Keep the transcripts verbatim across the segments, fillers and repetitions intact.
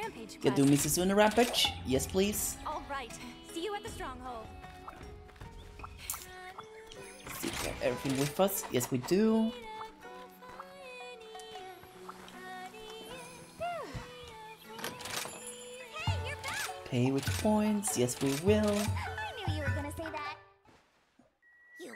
Rampage Can do Mizutsune Rampage? Yes, please. All right. See you at the stronghold. See if we have everything with us. Yes, we do. Hey, you're back. Pay with points. Yes, we will. I knew you were gonna say that. You.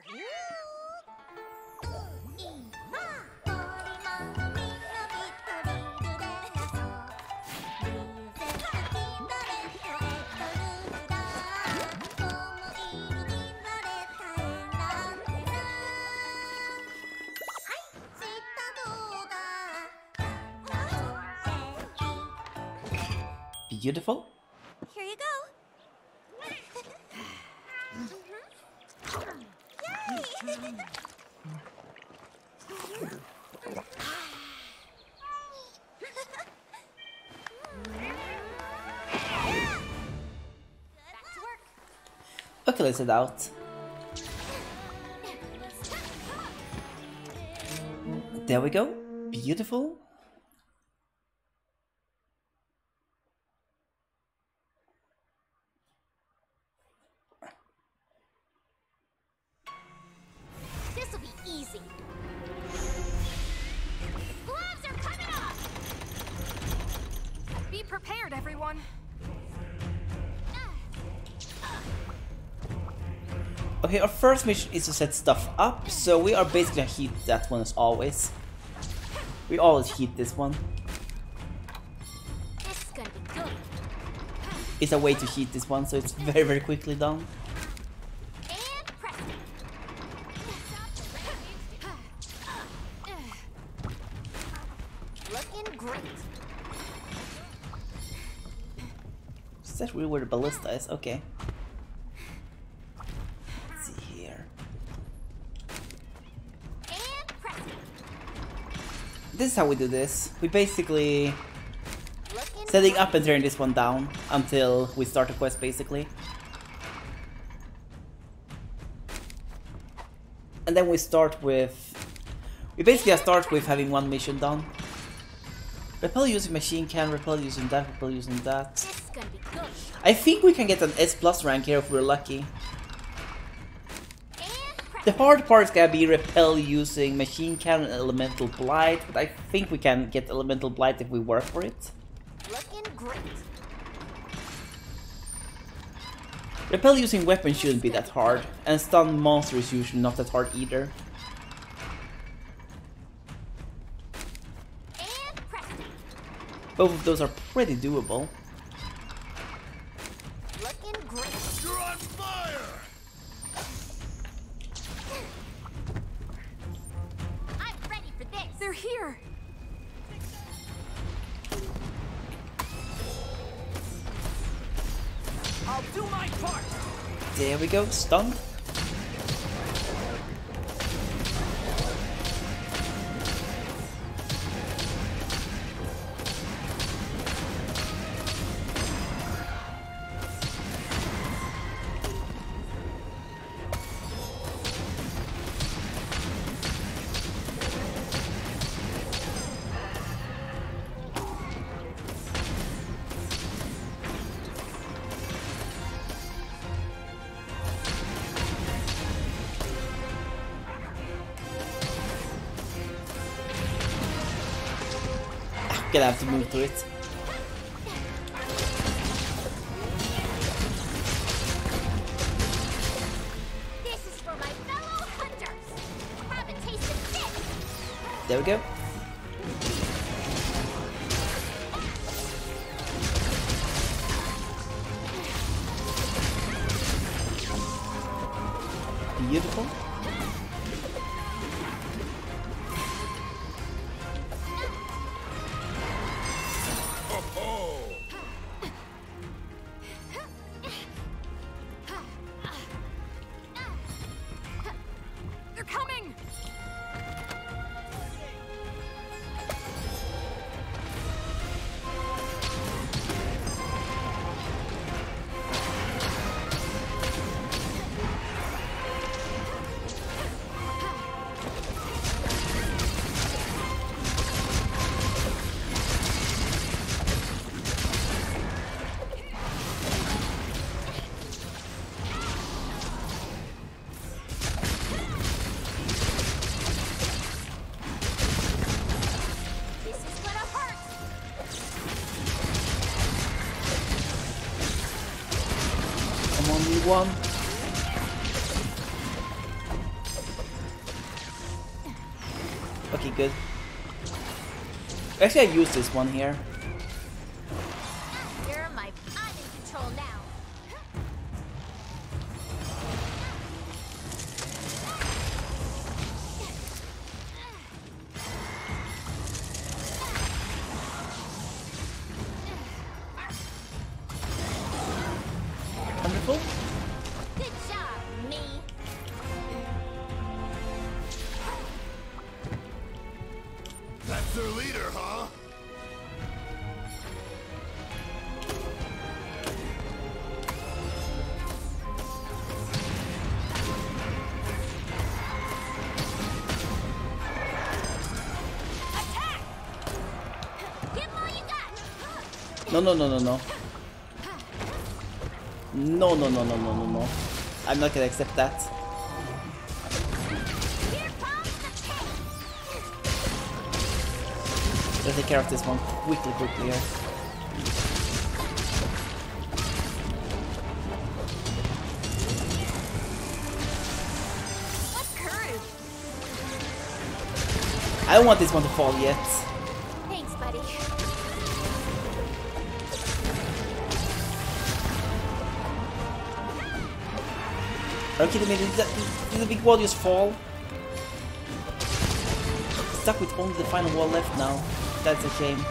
Beautiful. Here you go. Yay! Back to work. Okay, let's head out. There we go. Beautiful. This'll be easy. Gloves are coming off. Be prepared, everyone. Okay, our first mission is to set stuff up, so we are basically gonna heat that one as always. We always heat this one. This is gonna be good. It's a way to heat this one, so it's very, very quickly done. And press it. Looking great. Is that really where the ballista is? Okay. Let's see here. And press it. This is how we do this. We basically Looking setting up and tearing this one down until we start the quest, basically. And then we start with... We basically start with having one mission done. Repel using machine cannon, repel using that, repel using that. This is gonna be good. I think we can get an S plus rank here if we're lucky. And press The hard part is gonna be repel using machine cannon and elemental blight, but I think we can get elemental blight if we work for it. Looking great. Repel using weapons shouldn't be that hard, and stun monster is usually not that hard either. And press it. Both of those are pretty doable. Looking great. You're on fire! I'm ready for this. They're here. I'll do my part! There we go, stunned. Gonna have to move to it. This is for my fellow hunters. Have a taste of this. There we go. Beautiful. They're coming. one. Okay, good. Actually, I use this one here. You're my. I'm in control now. Wonderful. Good job, me. That's their leader, huh? Attack! Give 'em all you got. No, no, no, no, no. No, no, no, no, no, no, no. I'm not gonna accept that. Here comes the pit. Let's take care of this one quickly, quickly here. What courage! I don't want this one to fall yet. Thanks, buddy. Are you kidding me? Did, that, did the big wall just fall? Stuck with only the final wall left now. That's a shame.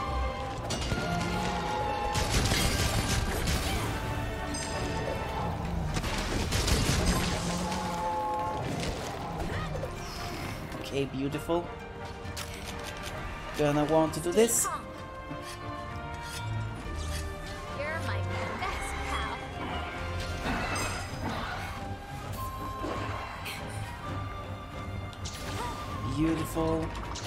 Okay, beautiful. Gonna want to do this. Calm. You're my best pal. Beautiful.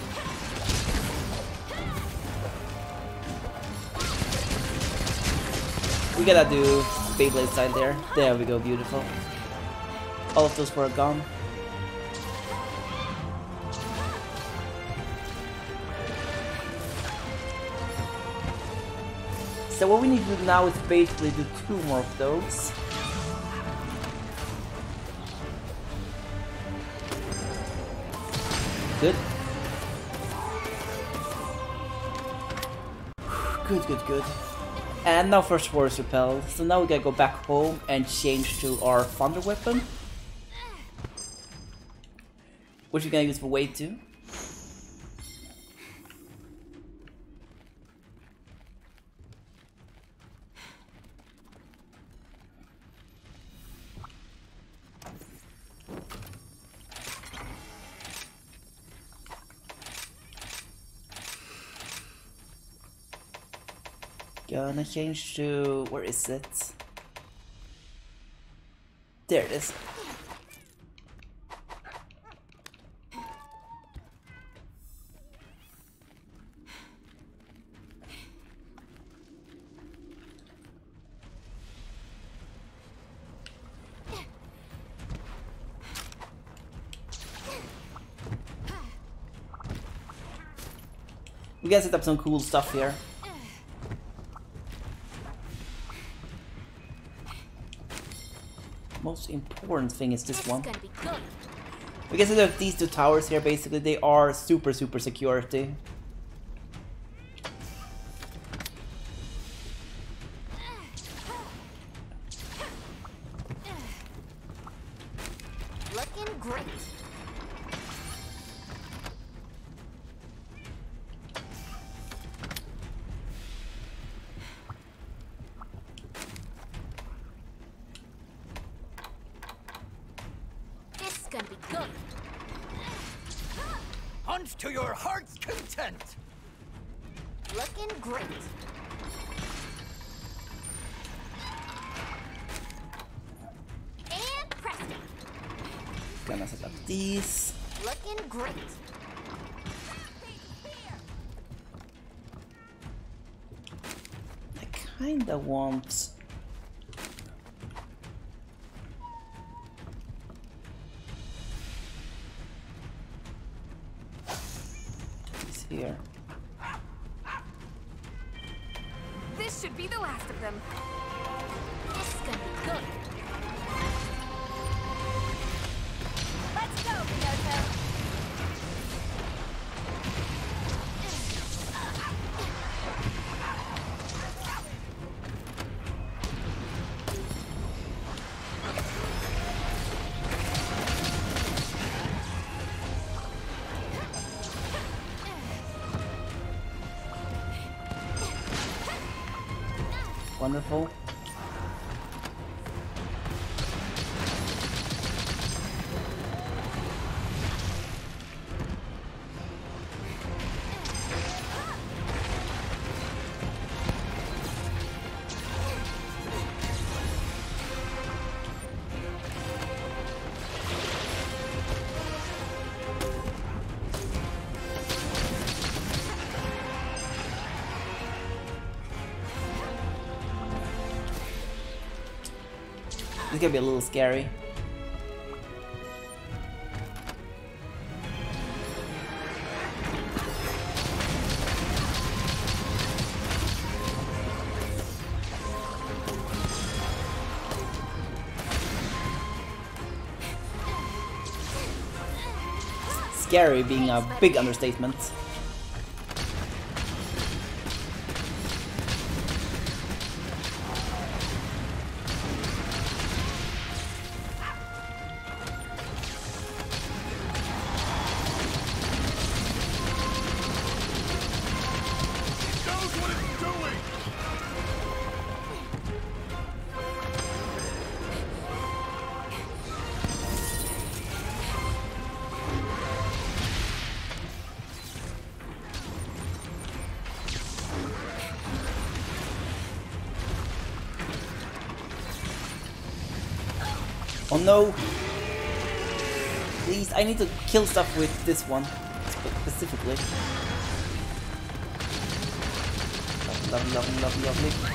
We gotta do Beyblade style there. There we go, beautiful. All of those were gone. So what we need to do now is basically do two more of those. Good. Good, good, good. And now first force repel. So now we gotta go back home and change to our thunder weapon, which we're gonna use for wave two. Gonna change to... where is it? There it is. We gotta set up some cool stuff here. Most important thing is this, This one. is gonna be good. We can set up these two towers here, basically. They are super, super security. Looking great. This is gonna be good. Punch to your heart's content. Looking great. And presto. Gonna set up these. Looking great. I kinda want... these here. This should be the last of them. This is gonna be good. Wonderful. It's gonna be a little scary. Scary being a big understatement. Oh no! Please, I need to kill stuff with this one, specifically. Lovely, lovely, lovely, lovely.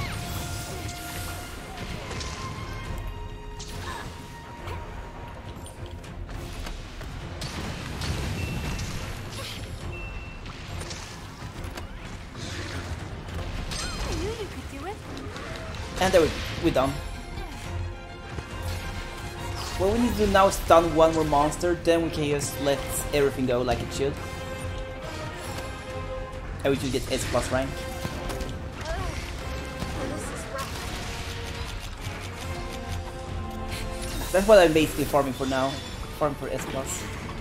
I knew you could do it. And there we we're done. What we need to do now is stun one more monster, then we can just let everything go like it should. And we should get S plus rank. That's what I'm basically farming for now. Farming for S plus.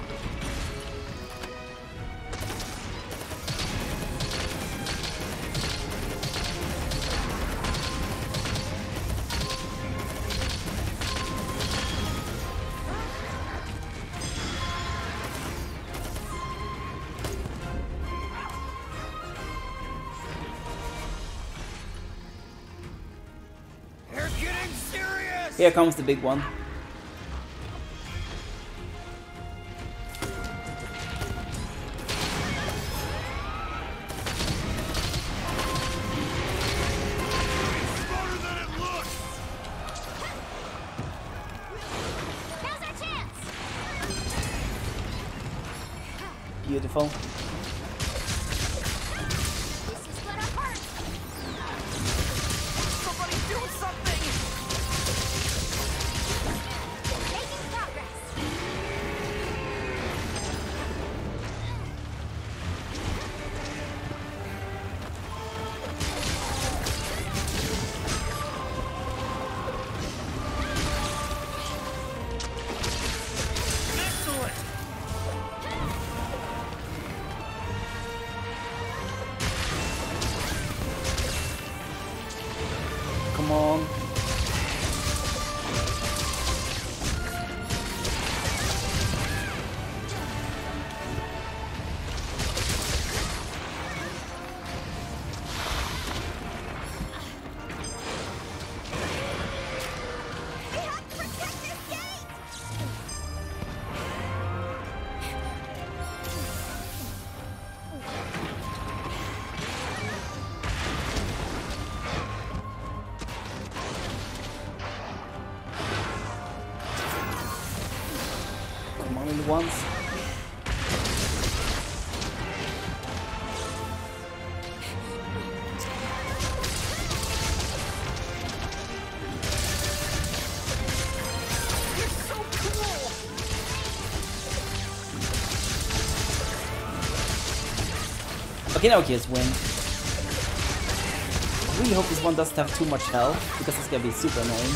Here comes the big one. Beautiful. Come on. Once. Okay, now just win. I really hope this one doesn't have too much health, because it's gonna be super annoying.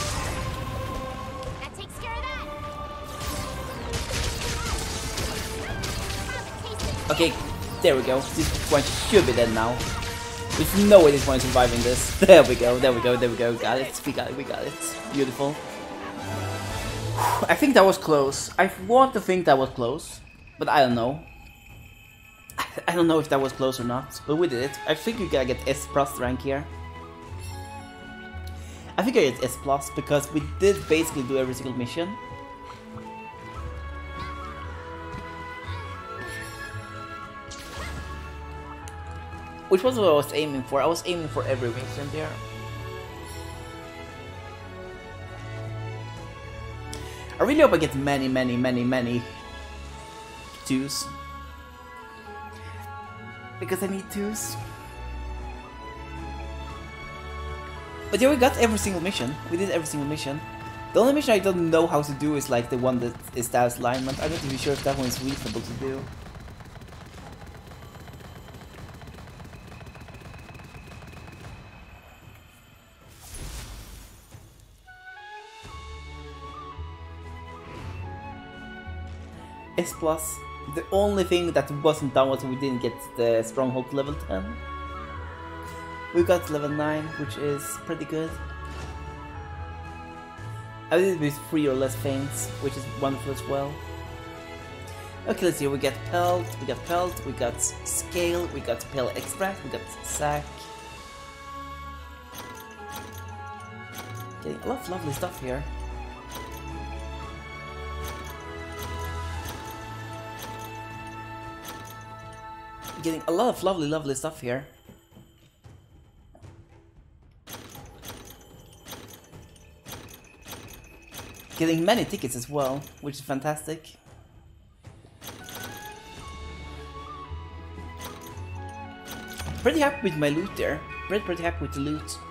Okay, there we go. This one should be dead now. There's no way this one is surviving this. There we go, there we go, there we go. Got it, we got it, we got it. Beautiful. I think that was close. I want to think that was close, but I don't know. I don't know if that was close or not, but we did it. I think we gotta get S plus rank here. I think I get S plus because we did basically do every single mission. Which was what I was aiming for. I was aiming for every mission there. I really hope I get many, many, many, many twos. Because I need twos. But yeah, we got every single mission. We did every single mission. The only mission I don't know how to do is like the one that is status alignment. I'm not even sure if that one is reasonable to do. S plus. The only thing that wasn't done was we didn't get the stronghold to level ten. We got level nine, which is pretty good. I did it with three or less feints, which is wonderful as well. Okay, let's see. We got pelt, we got pelt, we got scale, we got pale extract, we got sack. Getting a lot of lovely stuff here. Getting a lot of lovely, lovely stuff here. Getting many tickets as well, which is fantastic. Pretty happy with my loot there. Pretty, pretty happy with the loot.